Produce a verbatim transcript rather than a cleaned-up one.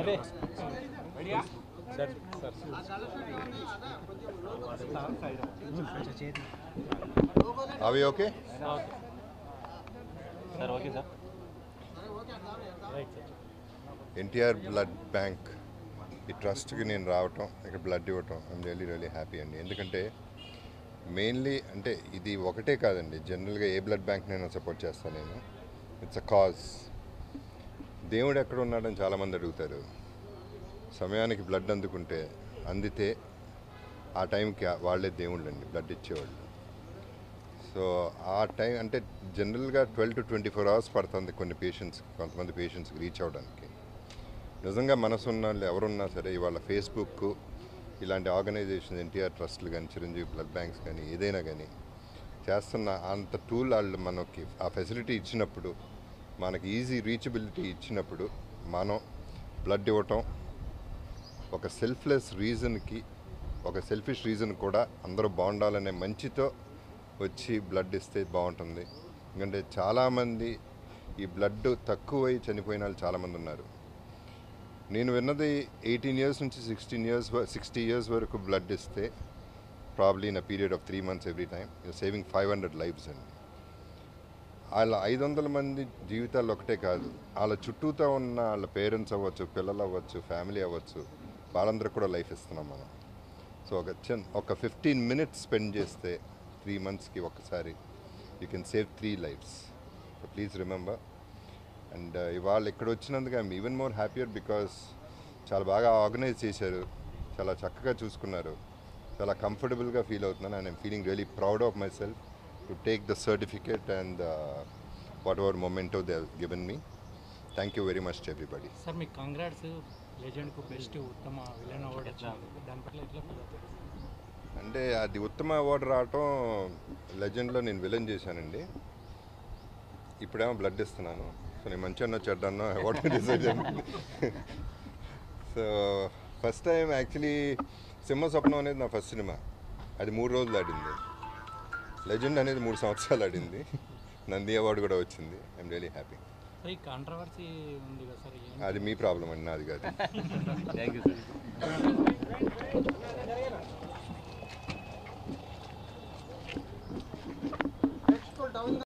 అవి okay sir okay sir NTR blood bank ఈ ట్రస్ట్కి నేను రావటం ఇక్కడ బ్లడ్ ఇవ్వటం ఐమ్ రియలీ రియలీ హ్యాపీ అండి. ఎందుకంటే మెయిన్లీ అంటే ఇది ఒకటే కాదండి, జనరల్గా ఏ బ్లడ్ బ్యాంక్ నేను సపోర్ట్ చేస్తాను. నేను ఇట్స్ అ కాజ్. దేవుడు ఎక్కడ ఉన్నాడని చాలామంది అడుగుతారు. సమయానికి బ్లడ్ అందుకుంటే అందితే ఆ టైంకి వాళ్ళే దేవుళ్ళు అండి, బ్లడ్ ఇచ్చేవాళ్ళు. సో ఆ టైం అంటే జనరల్గా twelve to twenty four hours పడుతుంది కొన్ని పేషెంట్స్, కొంతమంది పేషెంట్స్కి రీచ్ అవ్వడానికి. నిజంగా మనసు ఉన్న వాళ్ళు ఎవరున్నా సరే ఇవాళ ఫేస్బుక్ ఇలాంటి ఆర్గనైజేషన్ ఎన్టీఆర్ ట్రస్ట్లు కానీ చిరంజీవి బ్లడ్ బ్యాంక్స్ కానీ ఏదైనా కానీ చేస్తున్న అంత టూల్ వాళ్ళు మనకి ఆ ఫెసిలిటీ ఇచ్చినప్పుడు, మనకి ఈజీ రీచబిలిటీ ఇచ్చినప్పుడు మనం బ్లడ్ ఇవ్వటం ఒక సెల్ఫ్లెస్ రీజన్కి, ఒక సెల్ఫిష్ రీజన్ కూడా అందరూ బాగుండాలనే మంచితో వచ్చి బ్లడ్ ఇస్తే బాగుంటుంది. ఎందుకంటే చాలామంది ఈ బ్లడ్ తక్కువై చనిపోయిన వాళ్ళు చాలామంది ఉన్నారు. నేను విన్నది ఎయిటీన్ ఇయర్స్ నుంచి సిక్స్టీన్ ఇయర్స్ సిక్స్టీ ఇయర్స్ వరకు బ్లడ్ ఇస్తే probably in a period of three months every time you're saving five hundred lifes అండి. వాళ్ళ ఐదు వందల మంది జీవితాలు ఒకటే కాదు, వాళ్ళ చుట్టూతో ఉన్న వాళ్ళ పేరెంట్స్ అవ్వచ్చు, పిల్లలు అవ్వచ్చు, ఫ్యామిలీ అవ్వచ్చు, వాళ్ళందరికీ కూడా లైఫ్ ఇస్తున్నాం మనం. సో ఒక చిన్న ఒక ఫిఫ్టీన్ మినిట్స్ స్పెండ్ చేస్తే త్రీ మంత్స్కి ఒక్కసారి you can save three lifes. So please remember. And ఇవాళ ఇక్కడ వచ్చినందుకు I'm even more happier because చాలా బాగా ఆర్గనైజ్ చేశారు, చాలా చక్కగా చూసుకున్నారు, చాలా కంఫర్టబుల్గా ఫీల్ అవుతున్నాను. And I'm feeling really proud of myself to take the certificate and whatever memento they have given me. Thank you very much to everybody. Sir మీకు కంగ్రాట్స్, లెజెండ్కు బెస్ట్ ఉత్తమ విలన్ అవార్డు వచ్చింది, దాని పట్ల ఎట్లా feel అవుతారు? అంటే అది ఉత్తమ అవార్డు రావటం, లెజెండ్లో నేను విలన్ చేశానండి, ఇప్పుడేమో బ్లడ్ ఇస్తున్నాను. సో నేను మంచి అన్న చెడ్డన్నో అవార్డు డిసైడ్ చేయండి. So first time actually Simha Swapnam అనేది నా ఫస్ట్ సినిమా, అది మూడు రోజులు ఆడింది. లెజెండ్ అనేది మూడు సంవత్సరాలు ఆడింది, నంది అవార్డు కూడా వచ్చింది. I'm really happy. ఈ కాంట్రవర్సీ ఉంది కదా సార్, అది మీ ప్రాబ్లం అండి, నాది కాదు. Thank you sir.